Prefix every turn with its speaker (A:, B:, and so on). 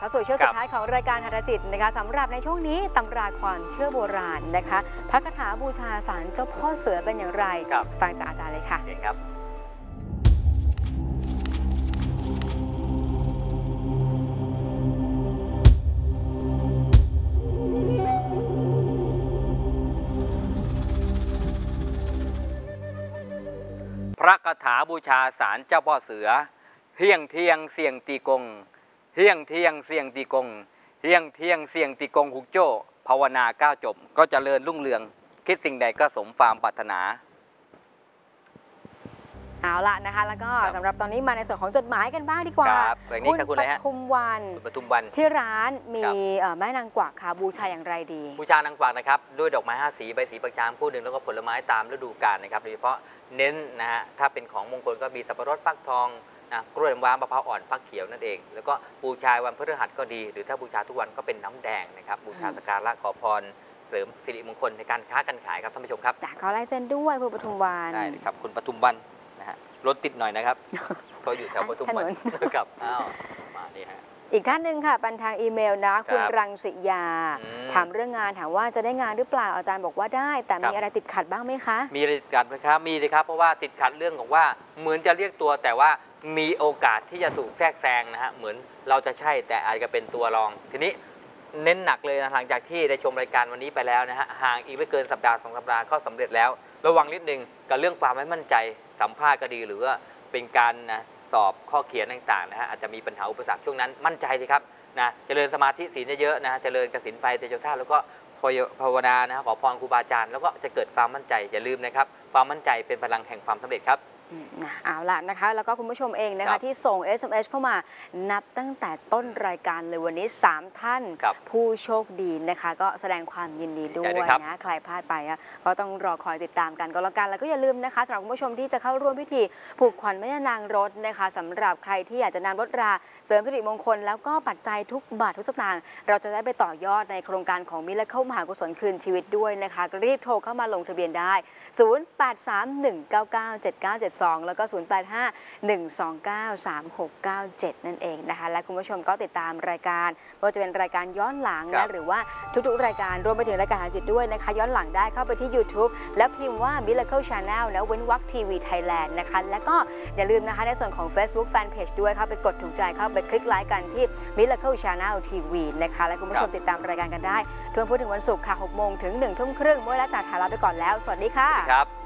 A: เข้าสู่ช่วงสุดท้ายของรายการหฤจิตนะคะสำหรับในช่วงนี้ตำราความเชื่อโบราณนะคะพระคาถาบูชาศาลเจ้าพ่อเสือเป็นอย่างไรฟังจากอาจารย์เลยค่ะ
B: ครับพระคาถาบูชาศาลเจ้าพ่อเสือเฮี้ยงเทียงเสียงตีกงเฮี้ยงเทียงเสียงตีกงเฮี้ยงเทียงเสียงตีกงหุกโจ้ภาวนาก้าวจบก็เจริญรุ่งเรืองคิดสิ่งใดก็สมความปรารถนา
A: เอาละนะคะแล้วก็สำหรับตอนนี้มาในส่วนของจดหมายกันบ้างดีกว่าคุณปทุมวันที่ร้านมีแม่นางกวักค่ะบูชาอย่างไรดี
B: บูชานางกวักนะครับด้วยดอกไม้5 สีใบสีประจามคู่หนึ่งแล้วก็ผลไม้ตามฤดูกาลนะครับโดยเฉพาะเน้นนะฮะถ้าเป็นของมงคลก็มีสับปะรดฟักทองนะกล้วยน้ำว้ามะพร้าวอ่อนฟักเขียวนั่นเองแล้วก็บูชาวันพฤหัสก็ดีหรือถ้าบูชาทุกวันก็เป็นน้ำแดงนะครับบูชาสักการะขอพรเสริมสิริมงคลในการค้าการขายครับท่านผู้ชมครับ
A: ขอลายเซ็นด้วยคุณปทุมวัน
B: ได้ครับคุณปทุมวันนะฮะรถติดหน่อยนะครับเพราะอยู่แถวปทุมวันครับมานี่ฮะ
A: อีกท่านหนึ่งค่ะเป็นทางอีเมลนะคุณรังสิยาถามเรื่องงานถามว่าจะได้งานหรือเปล่าอาจารย์บอกว่าได้แต่มีอะไรติดขัดบ้างไหมคะ
B: มีอะไรติดขัดไหมครับมีเลยครับเพราะว่าติดขัดเรื่องของว่าเหมือนจะเรียกตัวแต่ว่ามีโอกาสที่จะถูกแทรกแซงนะฮะเหมือนเราจะใช่แต่อาจจะเป็นตัวรองทีนี้เน้นหนักเลยนะหลังจากที่ได้ชมรายการวันนี้ไปแล้วนะฮะห่างอีกไม่เกินสัปดาห์2 สัปดาห์ก็สำเร็จแล้วระวังนิดนึงกับเรื่องความไม่มั่นใจสัมภาษณ์ก็ดีหรือว่าเป็นการนะสอบข้อเขียนต่างๆนะฮะอาจจะมีปัญหาอุปสรรคช่วงนั้นมั่นใจสิครับนะเจริญสมาธิศีลเยอะๆนะเจริญกสินไฟเตโชธาแล้วก็ภาวนานะขอพรครูบาอาจารย์แล้วก็จะเกิดความมั่นใจอย่าลืมนะครับความมั่นใจเป็นพลังแห่งความสำเร็จครับ
A: เอาล่ะนะคะแล้วก็คุณผู้ชมเองนะคะที่ส่ง SMS เข้ามานับตั้งแต่ต้นรายการเลยวันนี้3 ท่านผู้โชคดีนะคะก็แสดงความยินดีด้วยนะใครพลาดไปก็ต้องรอคอยติดตามกันก็แล้วกันแล้วก็อย่าลืมนะคะสำหรับคุณผู้ชมที่จะเข้าร่วมพิธีผูกขวัญแม่นางรถนะคะสำหรับใครที่อยากจะนำรถราเสริมสิริมงคลแล้วก็ปัจจัยทุกบาททุกสตางค์เราจะได้ไปต่อยอดในโครงการของมิราเคิลมหากุศลคืนชีวิตด้วยนะคะรีบโทรเข้ามาลงทะเบียนได้0831997972แล้วก็0851293697นั่นเองนะคะและคุณผู้ชมก็ติดตามรายการว่าจะเป็นรายการย้อนหลังนะหรือว่าทุกๆรายการรวมไปถึงรายการหาจิตด้วยนะคะย้อนหลังได้เข้าไปที่ YouTube แล้วพิมพ์ว่า Miracle Channel แล้วเว้นวรรคทีวีไทยแลนด์นะคะและก็อย่าลืมนะคะในส่วนของ Facebook Fanpage ด้วยเข้าไปกดถูกใจเข้าไปคลิกไลค์กันที่ Miracle Channel TV นะคะและคุณผู้ชมติดตามรายการกันได้ทุกวันพุธถึงวันศุกร์ค่ะ 6 โมงถึง 1 ทุ่มครึ่งเมื่อและจากถ่ายลาไปก่อนแล้วสวัสดีค่ะ
B: ครับ